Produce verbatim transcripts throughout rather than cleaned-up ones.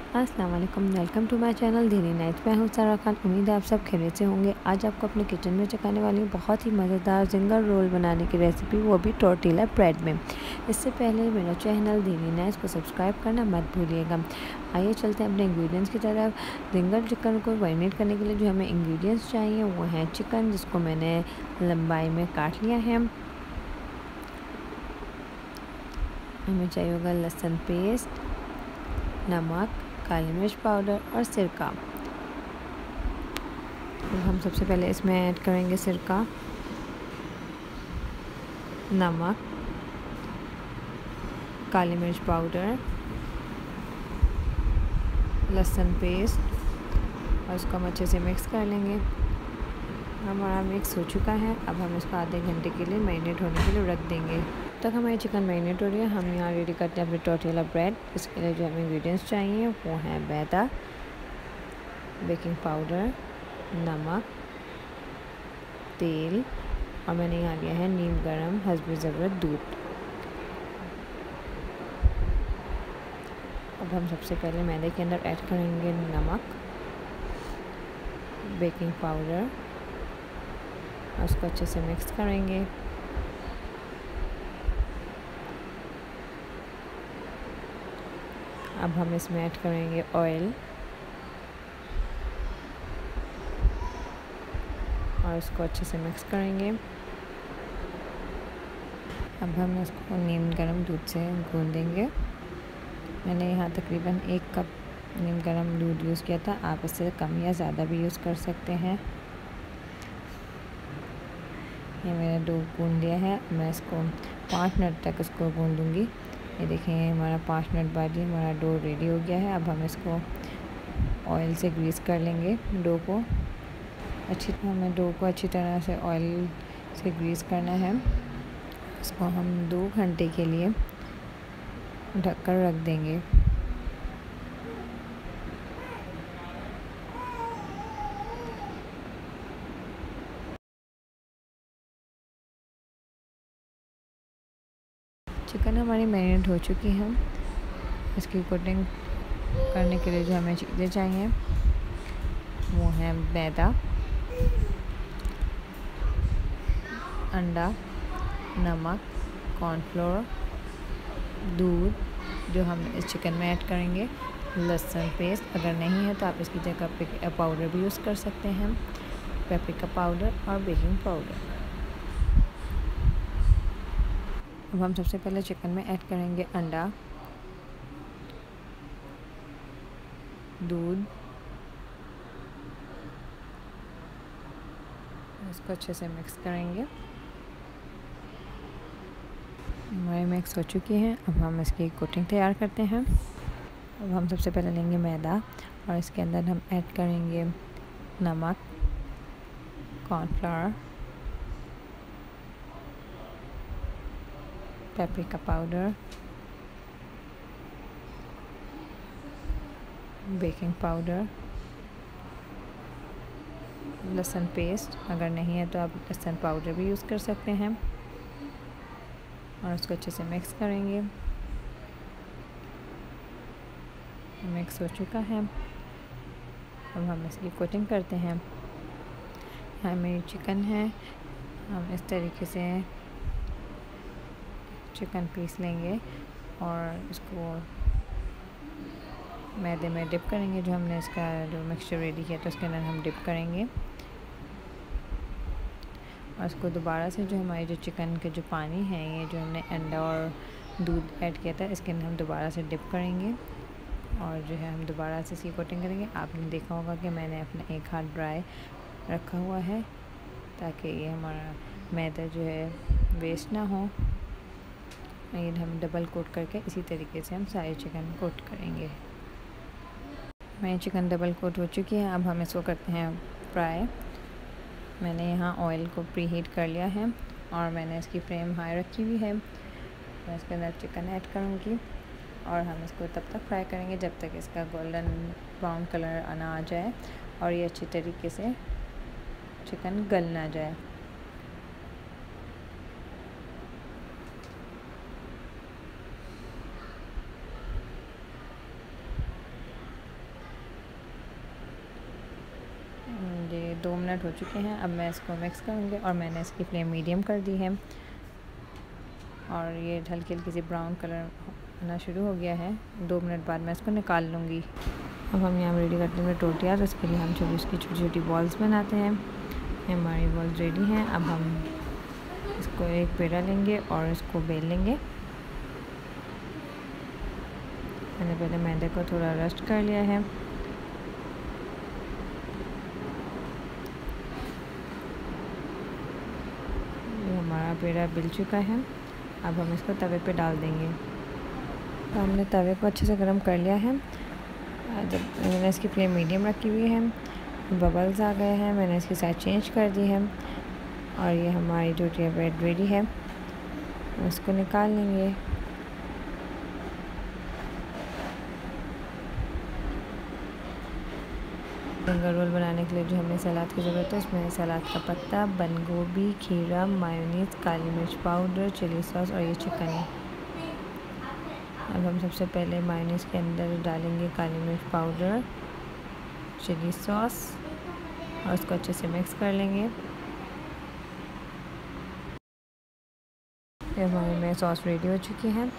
अस्सलाम वालेकुम, welcome to my channel daily nights. मैं हूँ सारा खान। उम्मीद है आप सब खैरियत से होंगे। आज आपको अपने किचन में चखाने वाली हूँ बहुत ही मज़ेदार जिंगर रोल बनाने की रेसिपी, वो भी टोर्टिला ब्रेड में। इससे पहले मेरा चैनल डेली नाइट्स को सब्सक्राइब करना मत भूलिएगा। आइए चलते हैं अपने इंग्रेडिएंट्स की तरफ। जिंगर चिकन को मैरिनेट करने के लिए जो हमें इंग्रेडिएंट्स चाहिए वो हैं चिकन, जिसको मैंने लंबाई में काट लिया है। हमें चाहिए होगा लहसुन पेस्ट, नमक, काली मिर्च पाउडर और सिरका। तो हम सबसे पहले इसमें ऐड करेंगे सिरका, नमक, काली मिर्च पाउडर, लहसुन पेस्ट और इसको हम अच्छे से मिक्स कर लेंगे। हमारा मिक्स हो चुका है। अब हम इसको आधे घंटे के लिए मैरिनेट होने के लिए रख देंगे। तब तक हमारी चिकन मैरिनेट हो रही है। हम यहाँ रेडी करते हैं अपने टोर्टिला ब्रेड। इसके लिए जो हमें इंग्रेडिएंट्स चाहिए वो हैं मैदा, बेकिंग पाउडर, नमक, तेल और मैंने यहाँ लिया है नीम गरम हस्बे ज़रूरत दूध। अब हम सबसे पहले मैदे के अंदर ऐड करेंगे नमक, बेकिंग पाउडर और उसको अच्छे से मिक्स करेंगे। अब हम इसमें ऐड करेंगे ऑयल और इसको अच्छे से मिक्स करेंगे। अब हम इसको नीम गरम दूध से गूंदेंगे। मैंने यहाँ तकरीबन एक कप नीम गरम दूध यूज़ किया था। आप इससे कम या ज़्यादा भी यूज़ कर सकते हैं। ये मैंने डो गूंद लिया है। मैं इसको पाँच मिनट तक इसको गूंदूँगी। ये देखें, हमारा पाँच मिनट बाद ही हमारा डो रेडी हो गया है। अब हम इसको ऑयल से ग्रीस कर लेंगे डो को। अच्छी हमें डो को अच्छी तरह से ऑयल से ग्रीस करना है। इसको हम दो घंटे के लिए ढककर रख देंगे। चिकन हमारी मैरिनेट हो चुकी है। इसकी कोटिंग करने के लिए जो हमें चीज़ें चाहिए वो हैं मैदा, अंडा, नमक, कॉर्नफ्लोर, दूध जो हम इस चिकन में ऐड करेंगे, लहसुन पेस्ट, अगर नहीं है तो आप इसकी जगह पे पाउडर भी यूज़ कर सकते हैं, पेपरिका पाउडर और बेकिंग पाउडर। अब हम सबसे पहले चिकन में ऐड करेंगे अंडा, दूध, इसको अच्छे से मिक्स करेंगे। हमारी मिक्स हो चुकी है। अब हम इसकी कोटिंग तैयार करते हैं। अब हम सबसे पहले लेंगे मैदा और इसके अंदर हम ऐड करेंगे नमक, cornflour, paprika powder, baking powder, लहसुन पेस्ट, अगर नहीं है तो आप लहसुन पाउडर भी यूज़ कर सकते हैं और उसको अच्छे से मिक्स करेंगे। मिक्स हो चुका है। अब हम इसकी कोटिंग करते हैं। यहाँ मेरी चिकन है। हम इस तरीके से चिकन पीस लेंगे और इसको मैदे में डिप करेंगे। जो हमने इसका जो मिक्सचर रेडी किया था उसके अंदर हम डिप करेंगे और इसको दोबारा से जो हमारे जो चिकन के जो पानी है, ये जो हमने अंडा और दूध ऐड किया था, इसके अंदर हम दोबारा से डिप करेंगे और जो है हम दोबारा से इसकी कोटिंग करेंगे। आपने देखा होगा कि मैंने अपना एक हाथ ड्राई रखा हुआ है ताकि ये हमारा मैदा जो है वेस्ट ना हो। ये हम डबल कोट करके इसी तरीके से हम सारे चिकन कोट करेंगे। मेरी चिकन डबल कोट हो चुकी है। अब हम इसको करते हैं फ्राई। मैंने यहाँ ऑयल को प्री हीट कर लिया है और मैंने इसकी फ्लेम हाई रखी हुई है। मैं इसके अंदर चिकन ऐड करूँगी और हम इसको तब तक फ्राई करेंगे जब तक इसका गोल्डन ब्राउन कलर आना आ जाए और ये अच्छी तरीके से चिकन गल ना जाए। दो मिनट हो चुके हैं। अब मैं इसको मिक्स करूँगी और मैंने इसकी फ्लेम मीडियम कर दी है और ये हल्की हल्की सी ब्राउन कलर आना शुरू हो गया है। दो मिनट बाद मैं इसको निकाल लूँगी। अब हम यहाँ रेडी करते हैं टोटियाँ, तो इसके लिए हम छोटी उसकी छोटी छोटी बॉल्स बनाते हैं। हमारी बॉल्स रेडी हैं। अब हम इसको एक पेड़ा लेंगे और इसको बेल लेंगे। मैंने पहले मैदे को थोड़ा रोस्ट कर लिया है। ये हमारा पेड़ा बिल चुका है। अब हम इसको तवे पे डाल देंगे। तो हमने तवे को अच्छे से गर्म कर लिया है। जब मैंने इसकी फ्लेम मीडियम रखी हुई है, बबल्स आ गए हैं, मैंने इसकी साइड चेंज कर दी है और ये हमारी टोटिया ब्रेड रेडी है। इसको निकाल लेंगे। फिंगर रोल बनाने के लिए जो हमें सलाद की ज़रूरत है, इसमें सलाद का पत्ता, बंद गोभी, खीरा, मायोनीज, काली मिर्च पाउडर, चिली सॉस और ये चिकन है। अब हम सबसे पहले मायोनीज के अंदर डालेंगे काली मिर्च पाउडर, चिली सॉस और उसको अच्छे से मिक्स कर लेंगे। हमारे में सॉस रेडी हो चुकी है।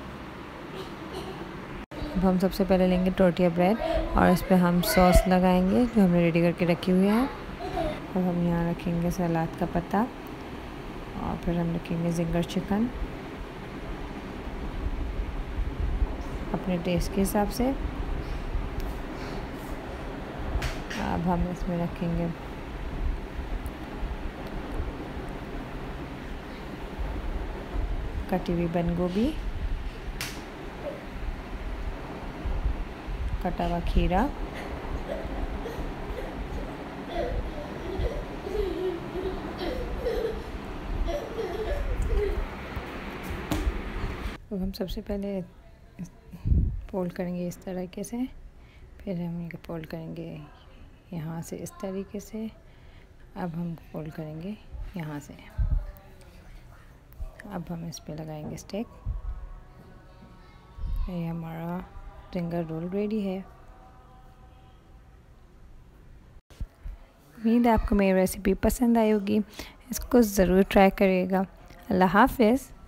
अब हम सबसे पहले लेंगे टोटिया ब्रेड और इस पर हम सॉस लगाएंगे जो हमने रेडी करके रखी हुई है। अब हम यहाँ रखेंगे सलाद का पत्ता और फिर हम रखेंगे जिंगर चिकन अपने टेस्ट के हिसाब से। अब हम इसमें रखेंगे कटी हुई बंद गोभी, कटा हुआ खीरा, तो हम सबसे पहले फोल्ड करेंगे इस तरीके से, फिर हम इनको फोल्ड करेंगे यहाँ से इस तरीके से। अब हम फोल्ड करेंगे यहाँ से। अब हम इस पे लगाएंगे स्टिक। ये हमारा फिंगर रोल रेडी है। उम्मीद है आपको मेरी रेसिपी पसंद आई होगी। इसको ज़रूर ट्राई करिएगा। अल्लाह हाफ़िज़।